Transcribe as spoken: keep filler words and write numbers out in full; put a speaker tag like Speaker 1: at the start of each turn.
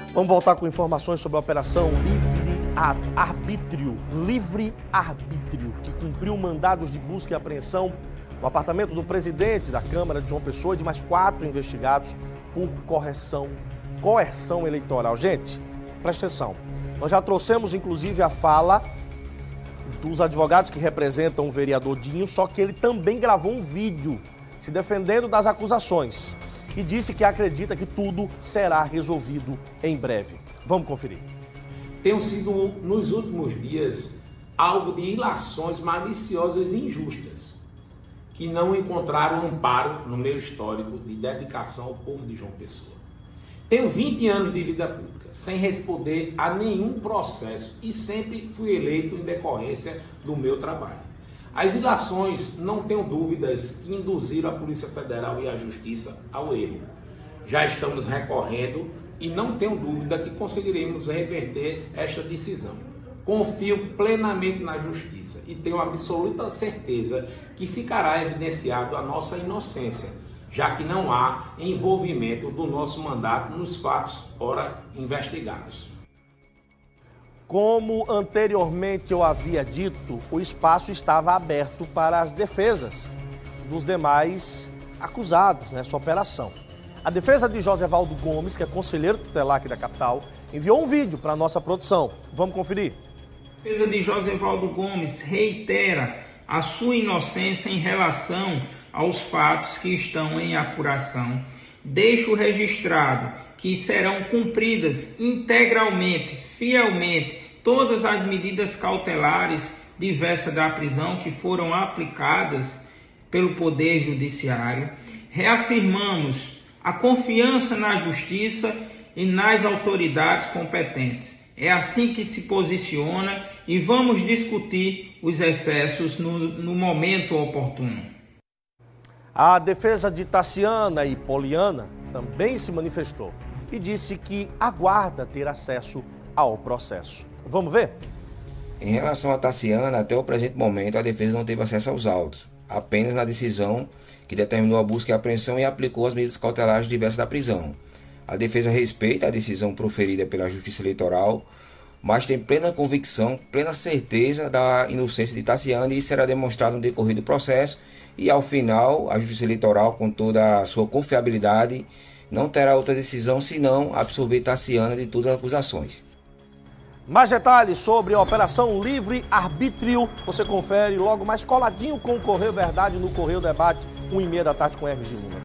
Speaker 1: Vamos voltar com informações sobre a Operação Livre Arbítrio, Livre Arbítrio, que cumpriu mandados de busca e apreensão no apartamento do presidente da Câmara de João Pessoa e de mais quatro investigados por correção, coerção eleitoral. Gente, presta atenção. Nós já trouxemos, inclusive, a fala dos advogados que representam o vereador Dinho, só que ele também gravou um vídeo se defendendo das acusações e disse que acredita que tudo será resolvido em breve. Vamos conferir.
Speaker 2: Tenho sido, nos últimos dias, alvo de ilações maliciosas e injustas, que não encontraram amparo no meu histórico de dedicação ao povo de João Pessoa. Tenho vinte anos de vida pública, sem responder a nenhum processo e sempre fui eleito em decorrência do meu trabalho. As ilações, não tenho dúvidas, que induziram a Polícia Federal e a Justiça ao erro. Já estamos recorrendo e não tenho dúvida que conseguiremos reverter esta decisão. Confio plenamente na Justiça e tenho absoluta certeza que ficará evidenciado a nossa inocência, já que não há envolvimento do nosso mandato nos fatos ora investigados.
Speaker 1: Como anteriormente eu havia dito, o espaço estava aberto para as defesas dos demais acusados nessa operação. A defesa de Josevaldo Gomes, que é conselheiro tutelar aqui da capital, enviou um vídeo para a nossa produção. Vamos conferir?
Speaker 3: A defesa de Josevaldo Gomes reitera a sua inocência em relação aos fatos que estão em apuração. Deixo registrado que serão cumpridas integralmente, fielmente, todas as medidas cautelares diversas da prisão que foram aplicadas pelo Poder Judiciário. Reafirmamos a confiança na Justiça e nas autoridades competentes. É assim que se posiciona e vamos discutir os excessos no, no momento oportuno.
Speaker 1: A defesa de Taciana e Poliana também se manifestou e disse que aguarda ter acesso ao processo. Vamos ver?
Speaker 4: Em relação a Taciana, até o presente momento, a defesa não teve acesso aos autos, apenas na decisão que determinou a busca e a apreensão e aplicou as medidas cautelares diversas da prisão. A defesa respeita a decisão proferida pela Justiça Eleitoral, mas tem plena convicção, plena certeza da inocência de Taciana, e isso será demonstrado no decorrer do processo. E ao final, a Justiça Eleitoral, com toda a sua confiabilidade, não terá outra decisão senão absolver Taciana de todas as acusações.
Speaker 1: Mais detalhes sobre a Operação Livre Arbítrio você confere logo mais coladinho com o Correio Verdade no Correio Debate, uma e meia da tarde com Hermes de Lima.